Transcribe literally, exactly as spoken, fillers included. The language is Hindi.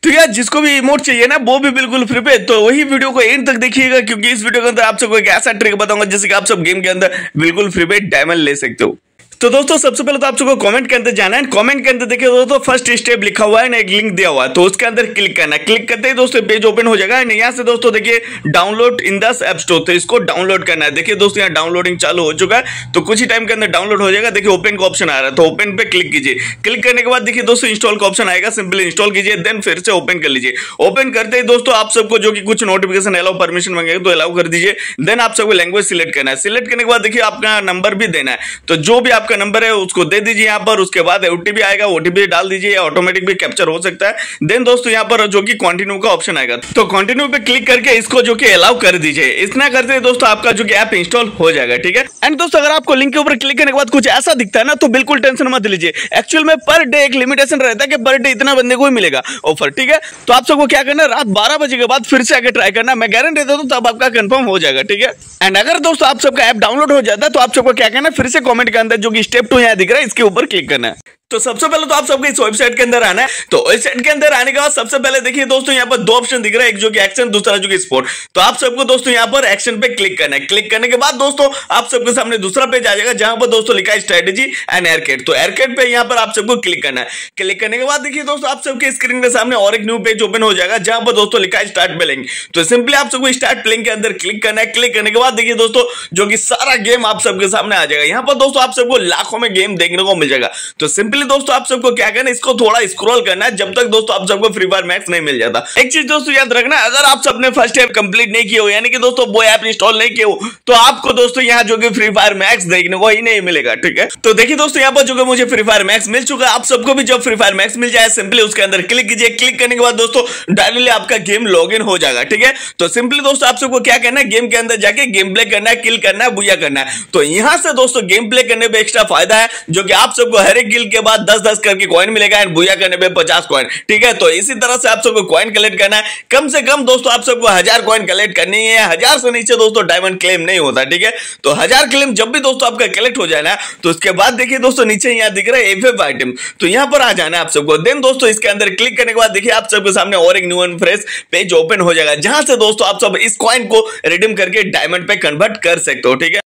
तो यार जिसको भी इमोट चाहिए ना वो भी बिल्कुल फ्री पे, तो वही वीडियो को एंड तक देखिएगा, क्योंकि इस वीडियो के अंदर आप सबको एक ऐसा ट्रिक बताऊंगा जिससे कि आप सब गेम के अंदर बिल्कुल फ्री पे डायमंड ले सकते हो। तो दोस्तों सबसे पहले तो आप सबको कमेंट के अंदर जाना है। कमेंट के अंदर देखिए दोस्तों फर्स्ट स्टेप लिखा हुआ है ना, एक लिंक दिया हुआ है, तो उसके अंदर क्लिक करना है। क्लिक करते ही दोस्तों पेज ओपन हो जाएगा। यहाँ से दोस्तों देखिए download in the app store, तो इसको डाउनलोड करना है। देखिए दोस्तों यहाँ डाउनलोडिंग चालू हो चुका है, तो कुछ ही टाइम के अंदर डाउनलोड हो जाएगा। देखिए ओपन का ऑप्शन आ रहा है, तो ओपन पे क्लिक कीजिए। क्लिक करने के बाद देखिए दोस्तों इंस्टॉल का ऑप्शन आएगा, सिंपली इंस्टॉल कीजिए, देन फिर से ओपन कर लीजिए। ओपन करते ही दोस्तों आप सबको जो कि कुछ नोटिफिकेशन अलाउ परमिशन मांगेगा तो अलाउ कर दीजिए। देन आप सबको लैंग्वेज सिलेक्ट करना है। सिलेक्ट करने के बाद देखिए आपका नंबर भी देना है, तो जो भी आपका नंबर है उसको दे दीजिए यहाँ पर। उसके बाद ओटीपी आएगा, ओटीपी डाल दीजिए, या ऑटोमेटिक भी कैप्चर हो सकता है। देन दोस्तों यहाँ पर जो कि कंटिन्यू का ऑप्शन आएगा, तो कंटिन्यू पे क्लिक करके इसको जो कि अलाउ कर दीजिए। इतना करते हैं दोस्तों आपका जो कि ऐप इंस्टॉल हो जाएगा, ठीक है। एंड दोस्तों अगर आपको लिंक के ऊपर क्लिक करने के बाद कुछ ऐसा दिखता है ना, तो बिल्कुल टेंशन मत लीजिए। एक्चुअल में पर डे एक लिमिटेशन रहता है कि पर डे इतना बंदे को ही मिलेगा ऑफर, ठीक है। तो आप सबको क्या करना है, रात बारह बजे के बाद फिर से आके ट्राई करना, मैं गारंटी देता हूं तब आपका कंफर्म हो जाएगा, ठीक है। एंड अगर दोस्तों आप सबका ऐप डाउनलोड हो जाता है तो आप सबको क्या करना है, फिर से कमेंट के अंदर जो कि स्टेप टू यहाँ दिख रहा है इसके ऊपर क्लिक करना है। तो सबसे पहले तो आप सबको इस वेबसाइट के अंदर आना है। तो वेबसाइट के अंदर आने के बाद सबसे पहले देखिए दोस्तों यहाँ पर दो ऑप्शन दिख रहा है, एक जो कि एक्शन, दूसरा जो कि स्पोर्ट। तो आप सबको दोस्तों यहाँ पर एक्शन पे क्लिक करना है। क्लिक करने के बाद दोस्तों आप सबके सामने दूसरा पेज आ जाएगा, जहां पर दोस्तों लिखा है स्ट्रेटेजी एंड एयरकेट। तो एयरकेट पे यहाँ पर आप सबको क्लिक करना है। क्लिक करने के बाद देखिए दोस्तों आप सबके स्क्रीन के सामने और एक न्यू पेज ओपन हो जाएगा, जहां पर दोस्तों लिखा है स्टार्ट प्लेइंग। तो सिंपली आप सबको स्टार्ट प्लेइंग के अंदर क्लिक करना है। क्लिक करने के बाद देखिए दोस्तों जो कि सारा गेम आप सबके सामने आ जाएगा। यहाँ पर दोस्तों आप सबको लाखों में गेम देखने को मिल जाएगा। तो सिंपली दोस्तों आप सबको क्या करना है, इसको थोड़ा स्क्रॉल करना है, जब तक दोस्तों आप सबको फ्री फायर मैक्स नहीं मिल जाता। एक चीज दोस्तों याद रखना, अगर आप सबने फर्स्ट ऐप कंप्लीट नहीं किया हो, यानी कि दोस्तों वो ऐप इंस्टॉल नहीं किया हो, तो आपको दोस्तों यहाँ जो कि फ्री फायर मैक्स देखने को ही नहीं मिलेगा, ठीक है। तो देखिए दोस्तों यहाँ पर जो कि मुझे फ्री फायर मैक्स मिल चुका है, आप सबको भी जब फ्री फायर मैक्स मिल जाए सिंपली उसके अंदर क्लिक कीजिए। क्लिक करने के बाद दोस्तों डायरेक्टली आपका गेम लॉग इन हो जाएगा, ठीक है। तो सिंपली दोस्तों आप सबको क्या करना है, गेम के अंदर जाके गेम प्ले करना है, किल करना है, बुया करना है। तो यहाँ से दोस्तों गेम प्ले करने पे एक्स्ट्रा फायदा है, जो कि आप सबको हर एक किल के बाद दस दस करके कॉइन मिलेगा, एंड बुया करने पे पचास कॉइन, ठीक है। तो इसी तरह से आप सबको कॉइन कलेक्ट करना है। कम से कम दोस्तों आप सबको हजार कॉइन कलेक्ट करनी है। हजार से नीचे दोस्तों डायमंड क्लेम नहीं होता, ठीक है। तो हजार क्लेम जब भी दोस्तों आपका कलेक्ट हो जाए ना, तो उसके बाद देखिए दोस्तों नीचे यहाँ दिख रहा है एफएफ आइटम, तो यहाँ पर आ जाना है आप सबको। देन दोस्तों इसके अंदर क्लिक करने के बाद देखिए आप सबके सामने और एक new and fresh page open हो जाएगा, जहां से दोस्तों आप सब इस कॉइन को रिडीम करके डायमंड पे कन्वर्ट कर सकते हो, ठीक है।